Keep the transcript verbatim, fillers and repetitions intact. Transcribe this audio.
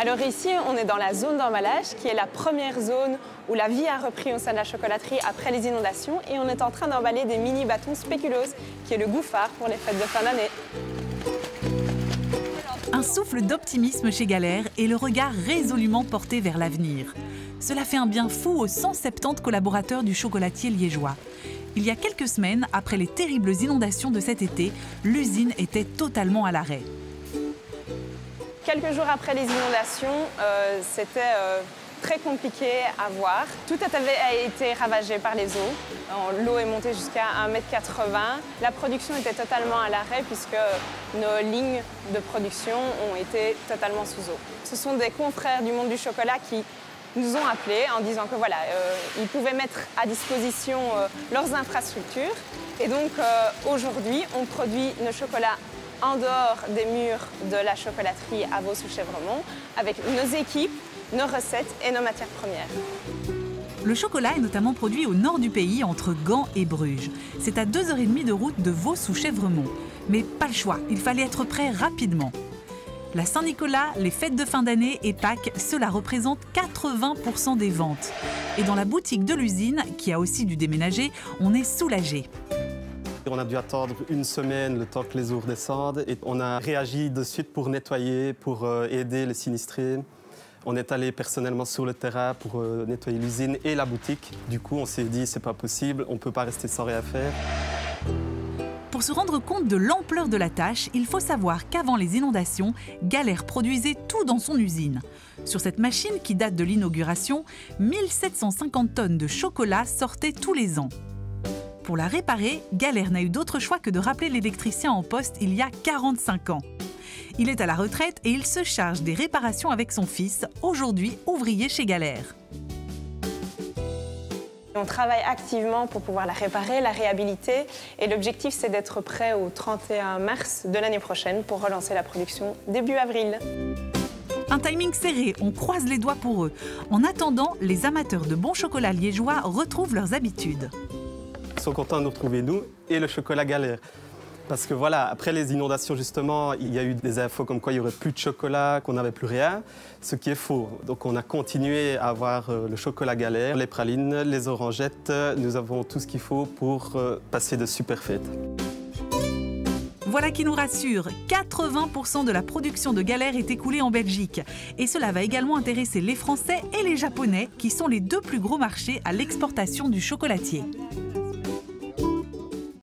Alors ici, on est dans la zone d'emballage, qui est la première zone où la vie a repris au sein de la chocolaterie après les inondations. Et on est en train d'emballer des mini bâtons spéculoos, qui est le goût phare pour les fêtes de fin d'année. Un souffle d'optimisme chez Galère et le regard résolument porté vers l'avenir. Cela fait un bien fou aux cent soixante-dix collaborateurs du chocolatier liégeois. Il y a quelques semaines, après les terribles inondations de cet été, l'usine était totalement à l'arrêt. Quelques jours après les inondations, euh, c'était euh, très compliqué à voir. Tout avait été ravagé par les eaux. L'eau est montée jusqu'à un mètre quatre-vingts. La production était totalement à l'arrêt puisque nos lignes de production ont été totalement sous eau. Ce sont des confrères du monde du chocolat qui nous ont appelés en disant que voilà, euh, ils pouvaient mettre à disposition euh, leurs infrastructures. Et donc euh, aujourd'hui, on produit nos chocolats en dehors des murs de la chocolaterie à Vaux-sous-Chèvremont avec nos équipes, nos recettes et nos matières premières. Le chocolat est notamment produit au nord du pays, entre Gand et Bruges. C'est à deux heures trente de route de Vaux-sous-Chèvremont. Mais pas le choix, il fallait être prêt rapidement. La Saint-Nicolas, les fêtes de fin d'année et Pâques, cela représente quatre-vingts pour cent des ventes. Et dans la boutique de l'usine, qui a aussi dû déménager, on est soulagé. On a dû attendre une semaine le temps que les eaux redescendent et on a réagi de suite pour nettoyer, pour aider les sinistrés. On est allé personnellement sur le terrain pour nettoyer l'usine et la boutique. Du coup, on s'est dit c'est pas possible, on peut pas rester sans rien faire. Pour se rendre compte de l'ampleur de la tâche, il faut savoir qu'avant les inondations, Galère produisait tout dans son usine. Sur cette machine qui date de l'inauguration, mille sept cent cinquante tonnes de chocolat sortaient tous les ans. Pour la réparer, Galère n'a eu d'autre choix que de rappeler l'électricien en poste il y a quarante-cinq ans. Il est à la retraite et il se charge des réparations avec son fils, aujourd'hui ouvrier chez Galère. On travaille activement pour pouvoir la réparer, la réhabiliter et l'objectif c'est d'être prêt au trente et un mars de l'année prochaine pour relancer la production début avril. Un timing serré, on croise les doigts pour eux. En attendant, les amateurs de bon chocolat liégeois retrouvent leurs habitudes. Ils sont contents de nous retrouver, nous, et le chocolat Galère. Parce que voilà, après les inondations, justement, il y a eu des infos comme quoi il n'y aurait plus de chocolat, qu'on n'avait plus rien, ce qui est faux. Donc on a continué à avoir le chocolat Galère, les pralines, les orangettes. Nous avons tout ce qu'il faut pour passer de super fêtes. Voilà qui nous rassure, quatre-vingts pour cent de la production de Galère est écoulée en Belgique. Et cela va également intéresser les Français et les Japonais, qui sont les deux plus gros marchés à l'exportation du chocolatier.